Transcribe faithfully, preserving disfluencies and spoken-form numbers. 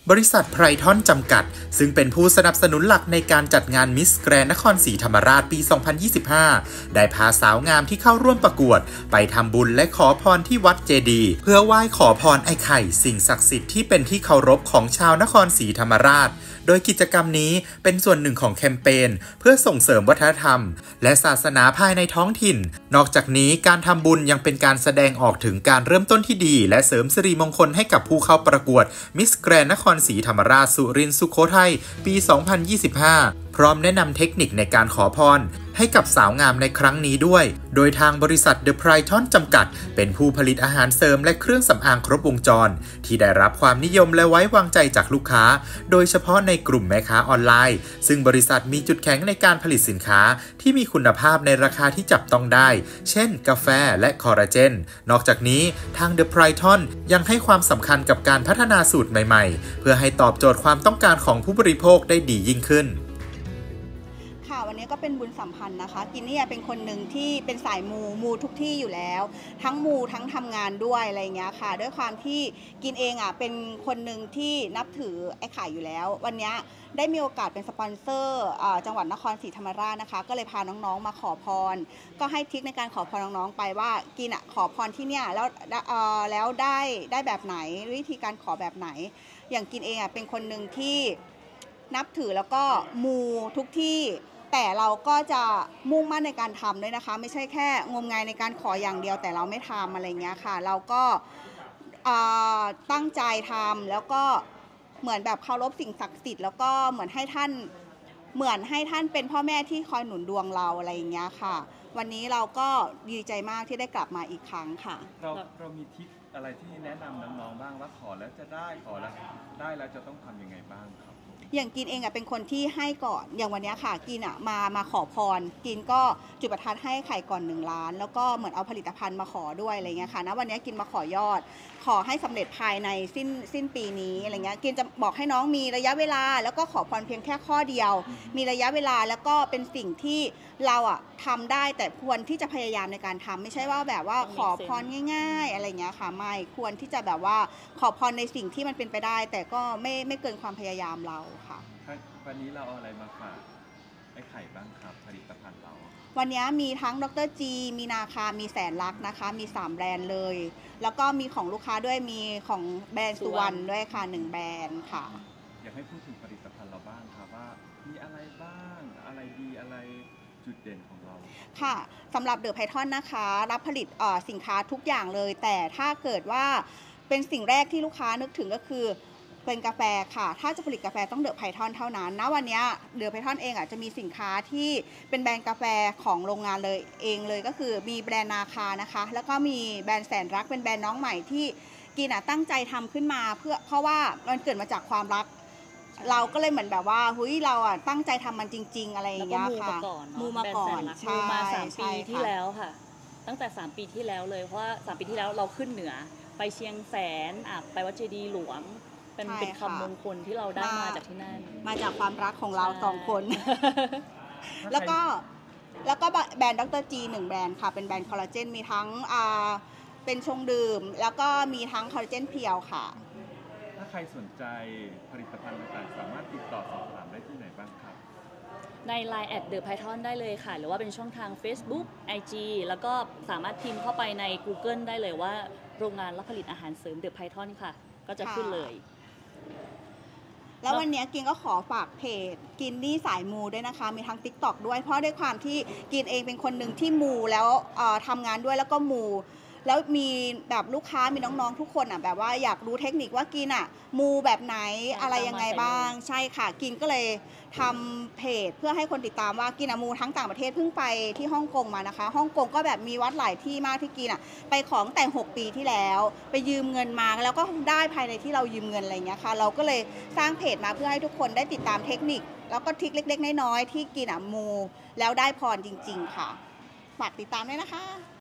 บริษัทไพรทอนจำกัดซึ่งเป็นผู้สนับสนุนหลักในการจัดงานมิสแกรนด์นครศรีธรรมราชปี สองพันยี่สิบห้า ได้พาสาวงามที่เข้าร่วมประกวดไปทำบุญและขอพรที่วัดเจดีย์เพื่อไหว้ขอพรไอ้ไข่สิ่งศักดิ์สิทธิ์ที่เป็นที่เคารพของชาวนครศรีธรรมราชโดยกิจกรรมนี้เป็นส่วนหนึ่งของแคมเปญเพื่อส่งเสริมวัฒนธรรมและศาสนาภายในท้องถิ่นนอกจากนี้การทำบุญยังเป็นการแสดงออกถึงการเริ่มต้นที่ดีและเสริมสิริมงคลให้กับผู้เข้าประกวดมิสแกรนด์นครศรีธรรมราชสุรินทร์สุโขทัยปี สองพันยี่สิบห้า พร้อมแนะนำเทคนิคในการขอพรให้กับสาวงามในครั้งนี้ด้วยโดยทางบริษัท The Pryton จำกัดเป็นผู้ผลิตอาหารเสริมและเครื่องสำอางครบวงจรที่ได้รับความนิยมและไว้วางใจจากลูกค้าโดยเฉพาะในกลุ่มแม่ค้าออนไลน์ซึ่งบริษัทมีจุดแข็งในการผลิตสินค้าที่มีคุณภาพในราคาที่จับต้องได้เช่นกาแฟและคอลลาเจนนอกจากนี้ทาง The Pryton ยังให้ความสำคัญกับการพัฒนาสูตรใหม่ๆเพื่อให้ตอบโจทย์ความต้องการของผู้บริโภคได้ดียิ่งขึ้นค่ะวันนี้ก็เป็นบุญสัมพันธ์นะคะกินเนี่ยเป็นคนหนึ่งที่เป็นสายมูมูทุกที่อยู่แล้วทั้งมูทั้งทำงานด้วยอะไรเงี้ยค่ะด้วยความที่กินเองอ่ะเป็นคนหนึ่งที่นับถือไอ้ไข่อยู่แล้ววันนี้ได้มีโอกาสเป็นสปอนเซอร์จังหวัดนครศรีธรรมราชนะคะก็เลยพาน้องๆมาขอพรก็ให้ทริคในการขอพรน้องๆไปว่ากินอ่ะขอพรที่เนี่ยแล้วแล้วได้ได้แบบไหนวิธีการขอแบบไหนอย่างกินเองอ่ะเป็นคนหนึ่งที่นับถือแล้วก็มูทุกที่แต่เราก็จะมุ่งมั่นในการทำด้วยนะคะไม่ใช่แค่งมงายในการขออย่างเดียวแต่เราไม่ทำอะไรเงี้ยค่ะเราก็ตั้งใจทำแล้วก็เหมือนแบบเคารพสิ่งศักดิ์สิทธิ์แล้วก็เหมือนให้ท่านเหมือนให้ท่านเป็นพ่อแม่ที่คอยหนุนดวงเราอะไรอย่างเงี้ยค่ะวันนี้เราก็ดีใจมากที่ได้กลับมาอีกครั้งค่ะเราเรามีทิปอะไรที่แนะนำน้องๆบ้างว่าขอแล้วจะได้ขอแล้วได้แล้วจะต้องทำยังไงบ้างครับอย่างกินเองอ่ะเป็นคนที่ให้ก่อนอย่างวันนี้ค่ะกินอ่ะมามาขอพรกินก็จุดประทัดให้ไข่ก่อนหนึ่งล้านแล้วก็เหมือนเอาผลิตภัณฑ์มาขอด้วยอะไรเงี้ยค่ะนะวันนี้กินมาขอยอดขอให้สำเร็จภายในสิ้นสิ้นปีนี้อะไรเงี้ยกินจะบอกให้น้องมีระยะเวลาแล้วก็ขอพรเพียงแค่ข้อเดียวมีระยะเวลาแล้วก็เป็นสิ่งที่เราอ่ะทำได้แต่ควรที่จะพยายามในการทำไม่ใช่ว่าแบบว่าขอพรง่ายๆอะไรเงี้ยค่ะไม่ควรที่จะแบบว่าขอพรในสิ่งที่มันเป็นไปได้แต่ก็ไม่ไม่เกินความพยายามเราค่ะวันนี้เราเอาอะไรมาฝากไอ้ไข่บ้างครับผลิตภัณฑ์เราวันนี้มีทั้งดร.จีมีนาคามีแสนรักนะคะมีสามแบรนด์เลยแล้วก็มีของลูกค้าด้วยมีของแบรนด์สุวรรณด้วยค่ะหนึ่งแบรนด์ค่ะอยากให้พูดถึงผลิตภัณฑ์เราบ้างครับว่ามีอะไรบ้างอะไรดีอะไรจุดเด่นของเราค่ะสำหรับเดอะไพทอนนะคะรับผลิตสินค้าทุกอย่างเลยแต่ถ้าเกิดว่าเป็นสิ่งแรกที่ลูกค้านึกถึงก็คือเป็นกาแฟค่ะถ้าจะผลิตกาแฟต้องเดอะไพทอนเท่านั้นณวันนี้เดอะไพทอนเองอ่ะจะมีสินค้าที่เป็นแบรนด์กาแฟของโรงงานเลยเองเลยก็คือมีแบรนด์นาคานะคะแล้วก็มีแบรนด์แสนรักเป็นแบรนด์น้องใหม่ที่กินอ่ะตั้งใจทำขึ้นมาเพื่อเพราะว่ามันเกิดมาจากความรักเราก็เลยเหมือนแบบว่าเฮ้ยเราอ่ะตั้งใจทำมันจริงๆอะไรอย่างเงี้ยค่ะมูมาก่อนมูมาสามปีที่แล้วค่ะตั้งแต่สามปีที่แล้วเลยเพราะว่าสามปีที่แล้วเราขึ้นเหนือไปเชียงแสนอ่ะไปวัดเจดีย์หลวงเป็นเป็นคำมงคลที่เราได้มาจากที่นั่นมาจากความรักของเราสองคนแล้วก็แล้วก็แบรนด์ดร.จีหนึ่งแบรนด์ค่ะเป็นแบรนด์คอลลาเจนมีทั้งอ่าเป็นชงดื่มแล้วก็มีทั้งคอลลาเจนเพียวค่ะถ้าใครสนใจผลิตภัณฑ์ต่างๆสามารถติดต่อสอบถามได้ที่ไหนบ้างครับใน ไลน์ แอท เดอะ ไพทอน ได้เลยค่ะหรือว่าเป็นช่องทาง Facebook ไอ จี แล้วก็สามารถพิมพ์เข้าไปใน Google ได้เลยว่าโรงงานรับผลิตอาหารเสริม The Pryton ค่ะก็จะขึ้นเลยแล้ววันนี้กินก็ขอฝากเพจกินนี่สายมูด้วยนะคะมีทั้ง ติ๊กต็อก ด้วยเพราะด้วยความที่กินเองเป็นคนหนึ่งที่มูแล้วทำงานด้วยแล้วก็มูแล้วมีแบบลูกค้ามีน้องๆทุกคนอ่ะแบบว่าอยากรู้เทคนิคว่ากินอ่ะมูแบบไหนอะไรยังไงบ้างใช่ค่ะกินก็เลยทำเพจเพื่อให้คนติดตามว่ากินอ่ะมูทั้งต่างประเทศเพิ่งไปที่ฮ่องกงมานะคะฮ่องกงก็แบบมีวัดหลายที่มากที่กินอ่ะไปของแต่งหกปีที่แล้วไปยืมเงินมาแล้วก็ได้ภายในที่เรายืมเงินอะไรเงี้ยค่ะเราก็เลยสร้างเพจมาเพื่อให้ทุกคนได้ติดตามเทคนิคแล้วก็ทริคเล็กๆน้อยๆที่กินอ่ะมูแล้วได้พรจริงๆค่ะฝากติดตามด้วยนะคะ